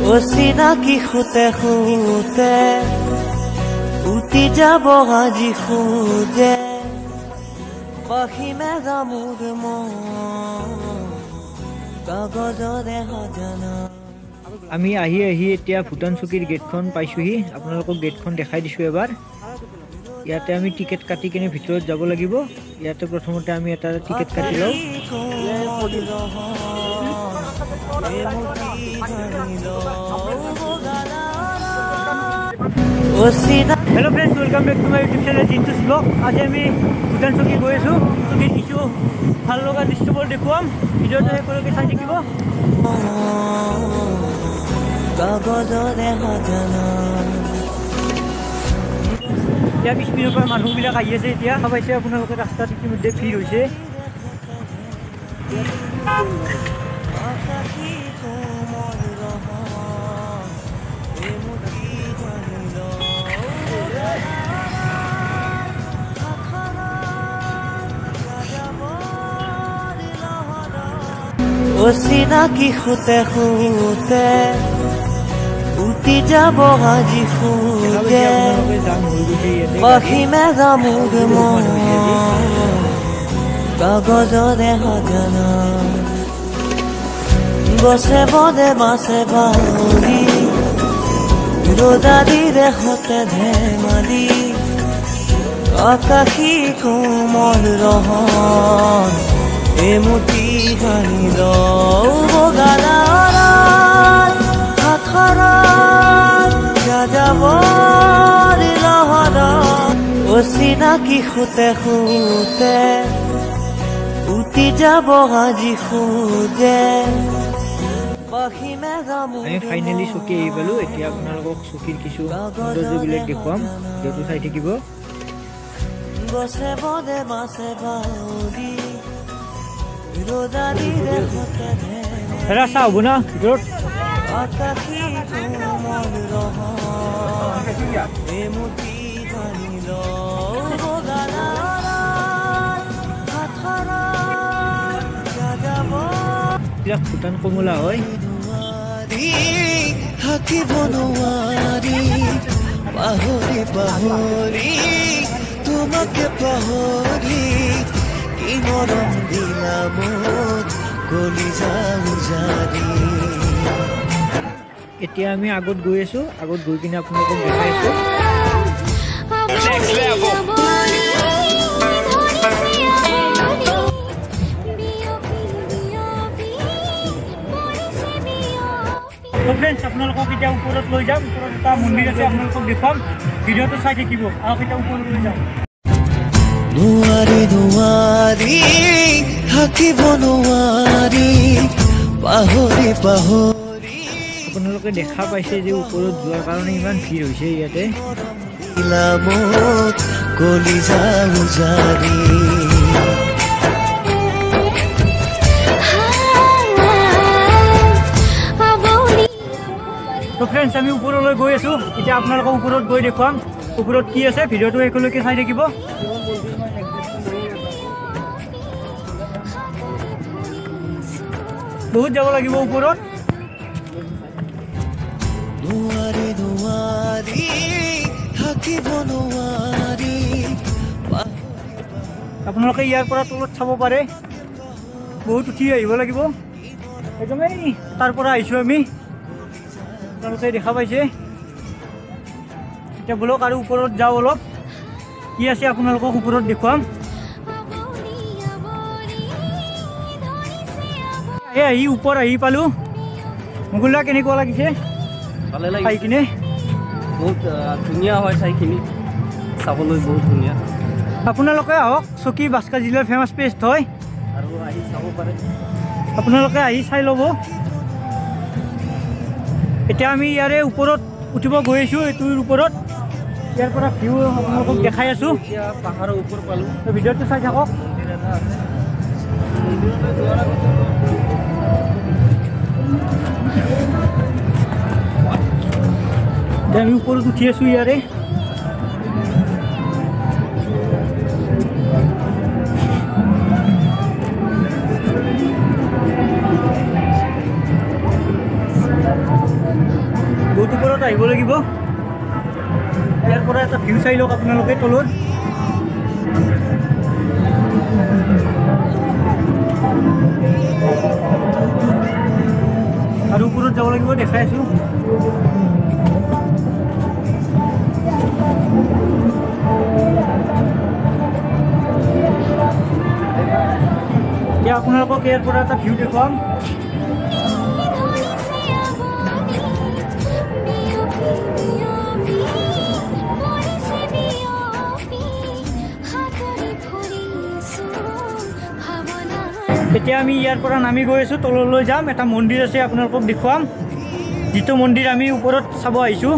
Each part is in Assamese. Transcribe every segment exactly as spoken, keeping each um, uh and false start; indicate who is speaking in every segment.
Speaker 1: অচিনাকি খুতে খুতে উঠি যাব আজি খুজে পাখিমে যামোৰ মন কাগজৰে সজানা।
Speaker 2: আমি আহি আহি এতিয়া ভূটান চকীৰ গেটখন পাইছোহি। আপোনালোকক গেটখন দেখাই দিছোঁ এবাৰ। ইয়াতে আমি টিকেট কাটি কিনে ভিতৰত যাব লাগিব। ইয়াতে প্ৰথমতে আমি এটা টিকেট কাটি লওঁ। Hello' friends, welcome back to my YouTube channel Jintu's vlog. আজি আমি ভূটান চকী গৈ আছোঁ। চকীত কিছু ভাল লগা দৃশ্যবোৰ দেখুৱাম। ভিডিঅ'টো একেলগে চাই থাকিব। এতিয়া পিছপিনৰ পৰা মানুহবিলাক আহি আছে। এতিয়া পাইছে আপোনালোকে ৰাস্তাত ইতিমধ্যে ভিৰ হৈছে।
Speaker 1: অচিনাকি খুতে খুতে উঠি যাব আজি খুজে পাখিমে যামোৰ মন কাগজৰে সজানা। গছে বনে মাছে বাউৰি ৰ'দালি দেশতে ধেমালি আকাশী কোমল ৰহন এমুঠি ভাঙি লওঁ বগালাত সাখৰত যাযাবৰ লহৰত। অচিনাকি খুতে খুতে উঠি যাব আজি খুজে পাখিমে যামোৰ।
Speaker 2: আমি ফাইনেলি চকী আহি পালোঁ। এতিয়া আপোনালোকক চকীৰ কিছু সৌন্দৰ্যবিলাক দেখুৱাম। ভিডিঅ'টো চাই থাকিব।
Speaker 1: গছে বনে মাছে বাউৰি ৰ'দালি দেশতে
Speaker 2: হেৰা চাহ হ'ব না ভিতৰত।
Speaker 1: আকাশী কোমল ৰহন এমুঠি ভাঙি লওঁ বগালাত সাখৰত যাযাবৰ।
Speaker 2: এইবিলাক ভূটান কমলা হয়।
Speaker 1: থাকিব নোৱাৰি পাহৰি পাহৰি তোমাকে পাহৰি কি মৰম দিলা মোক কলিজা উজাৰি।
Speaker 2: এতিয়া আমি আগত গৈ আছোঁ। আগত গৈ কিনে আপোনালোকক দেখাই আছোঁ। ফ্ৰেণ্ডছ, আপোনালোকক এতিয়া ওপৰত লৈ যাম। ওপৰত এটা মন্দিৰ আছে, আপোনালোকক দেখুৱাম। ভিডিঅ'টো চাই থাকিব। আৰু এতিয়া ওপৰত লৈ যাম।
Speaker 1: নোৱাৰি নোৱাৰি থাকিব নোৱাৰি পাহৰি পাহৰি।
Speaker 2: আপোনালোকে দেখা পাইছে যে ওপৰত যোৱাৰ কাৰণে ইমান ভিৰ হৈছে ইয়াতে।
Speaker 1: মোক কলিজা উজাৰি।
Speaker 2: তো ফ্ৰেণ্ডছ, আমি ওপৰলৈ গৈ আছোঁ। এতিয়া আপোনালোকক ওপৰত গৈ দেখুৱাম ওপৰত কি আছে। ভিডিঅ'টো একেলগে চাই থাকিব। বহুত যাব লাগিব ওপৰত।
Speaker 1: নোৱাৰি নোৱাৰি থাকিব নোৱাৰি।
Speaker 2: আপোনালোকে ইয়াৰ পৰা তলত চাব পাৰে। বহুত উঠি আহিব লাগিব। একদমেই তাৰ পৰা আহিছোঁ আমি। আপোনালোকে দেখা পাইছে। এতিয়া বলক আৰু ওপৰত যাওঁ। অলপ কি আছে আপোনালোকক ওপৰত দেখুৱাম। এই আহি ওপৰ আহি পালোঁ। মুকুলদা, কেনেকুৱা লাগিছে?
Speaker 3: ভালে
Speaker 2: চাই
Speaker 3: লাগিছে।
Speaker 2: কিনে
Speaker 3: বহুত ধুনীয়া হয় ঠাইখিনি, চাবলৈ বহুত ধুনীয়া।
Speaker 2: আপোনালোকে আহক। চকী বাস্কা জিলাৰ ফেমাছ প্লেচ হয়
Speaker 3: আৰু আহি চাব পাৰে।
Speaker 2: আপোনালোকে আহি চাই ল'ব। এতিয়া আমি ইয়াৰে ওপৰত উঠিব গৈ আছোঁ। এইটোৰ ওপৰত ইয়াৰ পৰা ভিউ আপোনালোকক দেখাই আছোঁ।
Speaker 3: এতিয়া পাহাৰৰ ওপৰ পালোঁ।
Speaker 2: ভিডিঅ'টো চাই থাকক।
Speaker 3: মন্দিৰ এটা আছে। মন্দিৰলৈ যোৱাৰ আগতে
Speaker 2: আমি ওপৰত উঠি আছোঁ ইয়াৰে। বহুত ওপৰত আহিব লাগিব ইয়াৰ পৰা এটা ভিউ চাই লওক আপোনালোকে তলৰ আৰু ওপৰত যাব লাগিব দেখাই আছো এতিয়া আপোনালোকক ইয়াৰ পৰা এটা ভিউ দেখুৱাম এতিয়া আমি ইয়াৰ পৰা নামি গৈ আছো তললৈ যাম এটা মন্দিৰ আছে আপোনালোকক দেখুৱাম যিটো মন্দিৰ আমি ওপৰত চাব আহিছো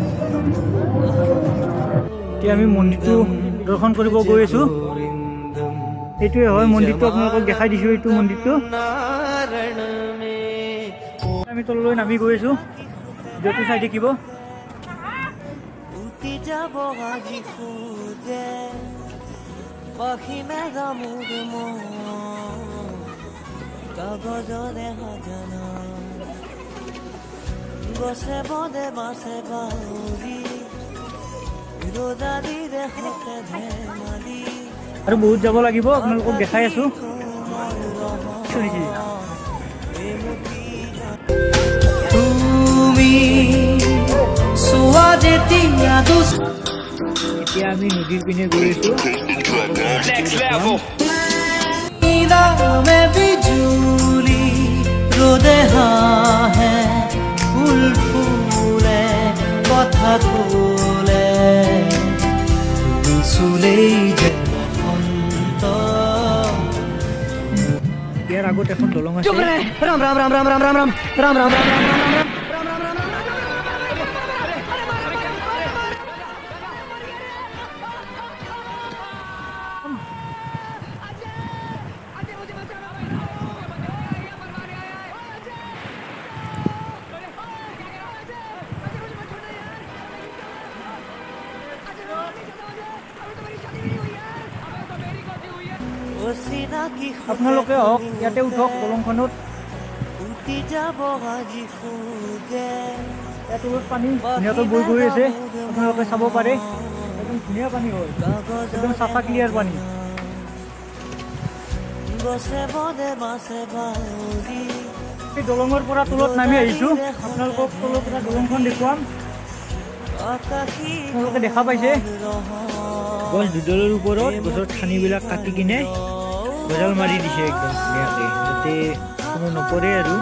Speaker 2: এতিয়া আমি মন্দিৰটো দৰ্শন কৰিব গৈ আছো এইটোৱে হয় মন্দিৰটো আপোনালোকক দেখাই দিছো এইটো মন্দিৰটো আমি তললৈ নামি গৈ আছো য'তো চাই দেখিব
Speaker 1: কাগজৰে সজনা গছে বনে বাছে বাউৰি ৰজাদি দেখতে ধেমালি
Speaker 2: আৰু বহুত যাব লাগিব আপোনালোকক দেখাই আছো
Speaker 1: তুমি চোৱা যেতিয়া
Speaker 2: এতিয়া আমি নদীৰ পিনে গৈ আছো
Speaker 1: में बिजुली रोदे है फूल फूले कथा खोले चुले
Speaker 2: ইয়াৰ আগত এখন দলং আছে
Speaker 1: राम राम राम राम राम राम राम राम राम राम
Speaker 2: আপোনালোকে হওক ইয়াতে উঠক দলংখনত ইয়াত পানী ধুনীয়াকৈ বৈ গৈ আছে আপোনালোকে চাব পাৰে একদম ধুনীয়া পানী হয় একদম চাফা ক্লিয়াৰ পানী এই দলঙৰ পৰা তলত নামি আহিছো আপোনালোকক তলৰ পৰা দলংখন দেখুৱাম আপোনালোকে দেখা পাইছে গছ দুডালৰ ওপৰত গছৰ ঠানিবিলাক কাটি কিনে গজাল মাৰি দিছে একদম ধুনীয়াকৈ যাতে কোনো নপৰে আৰু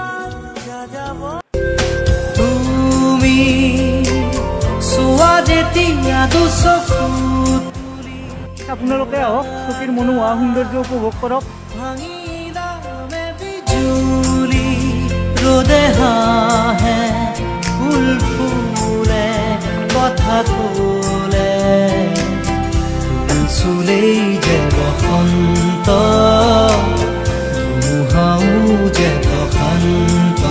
Speaker 1: তুমি চোৱা যেতিয়া দুচকুত
Speaker 2: আপোনালোকে আহক চকীৰ মনোমোহা সৌন্দৰ্য উপভোগ কৰক
Speaker 1: বিজুলি ৰ'দে হাঁহে ফুল ফুলে কথা ক'লে চুলেই যে বসন্ত ধুমুহাও যে বসন্ত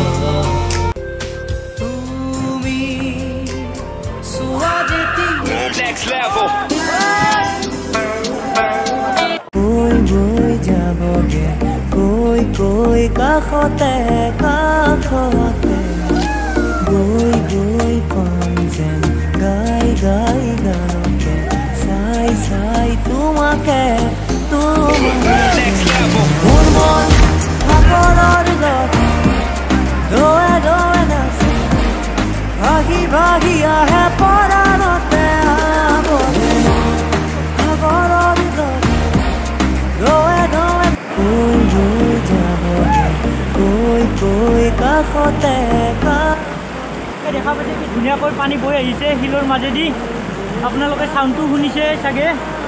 Speaker 1: তুমি চোৱা যেতিয়া কৈ গৈ যাবগে কৈ কৈ কাষতে কাষতে গৈ গৈ পাম যেন গাই গাই গানকে চাই চাই তোমাকে মোৰ মন সাগৰৰ গতি দোৱে দোৱে নাচে ভাগি ভাগি আহে পৰাণতে সাগৰৰ গতি দোৱে দোৱে কৈ গৈ যাবগে কৈ কৈ কাষতে
Speaker 2: দেখা পাইছে কি ধুনীয়াকৈ পানী বৈ আহিছে শিলৰ মাজেদি আপোনালোকে চাউণ্ডটো শুনিছে চাগে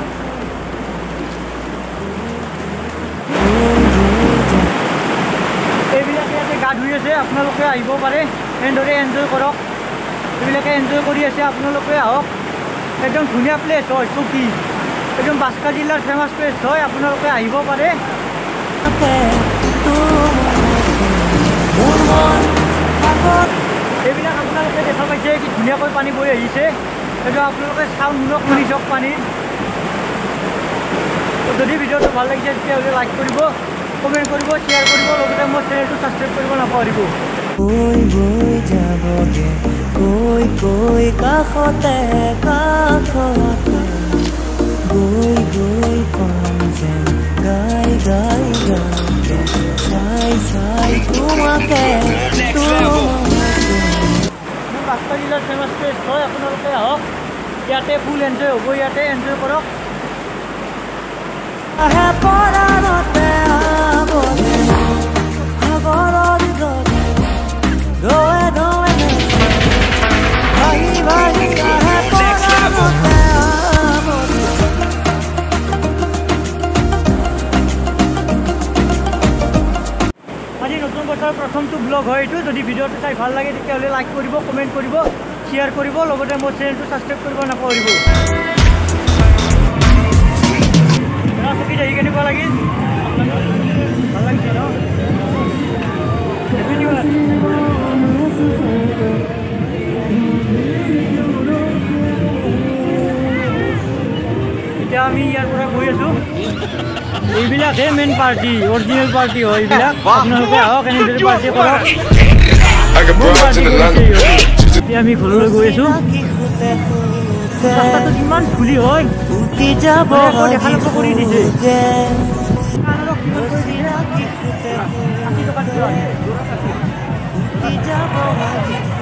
Speaker 2: এইবিলাকে ইয়াতে গা ধুই আছে আপোনালোকে আহিব পাৰে এনেদৰে এনজয় কৰক এইবিলাকে এনজয় কৰি আছে আপোনালোকে আহক একদম ধুনীয়া প্লেচ হয় চকী একদম বাস্কা জিলাৰ ফেমাছ প্লেচ হয় আপোনালোকে আহিব পাৰে এইবিলাক আপোনালোকে দেখা পাইছে কি ধুনীয়াকৈ পানী বৈ আহিছে এইটো আপোনালোকে চাউণ্ড শুনক শুনি চাওক পানীৰ যদি ভিডিঅ'টো ভাল লাগিছে তেতিয়াহ'লে লাইক কৰিব কমেণ্ট কৰিব শ্বেয়াৰ কৰিব লগতে মোৰ চেনেলটো ছাবস্ক্ৰাইব কৰিব নাপাহৰিব
Speaker 1: কৈ গৈ যাবগে গৈ কাষতে কাষতে গৈ গৈ পাম যেন গাই গাই গাওঁতে চাই চাই তোমাকে
Speaker 2: বাক্সা জিলাৰ ফেমাছ প্লেচ হয় আপোনালোকে আহক ইয়াতে ফুল এনজয় হ'ব ইয়াতে এনজয় কৰক
Speaker 1: আহে পৰাণতে আৱলে সাগৰৰ দৰে দোৱে দোৱে ভাহি ভাহি আহে পৰাণতে আৱলে
Speaker 2: আজি নতুন বছৰৰ প্ৰথমটো ব্লগ হয় এইটো যদি ভিডিঅ'টো চাই ভাল লাগে তেতিয়াহ'লে লাইক কৰিব কমেণ্ট কৰিব শ্বেয়াৰ কৰিব লগতে মোৰ চেনেলটো ছাবস্ক্ৰাইব কৰিব নাপাহৰিব চকীত আহি কেনেকুৱা লাগিল ভাল লাগিছে ন এতিয়া আমি ইয়াৰ পৰা গৈ আছোঁ এইবিলাকহে মেইন পাৰ্টি অৰিজিনেল পাৰ্টি হয় এইবিলাক আপোনালোকে আহক এনেদৰে পাৰ্টি কৰক এতিয়া আমি ঘৰলৈ গৈ আছোঁ ৰাস্তাটো কিমান ধূলি হয় দেখা লক্ষ্য কৰি দিছে
Speaker 1: যাব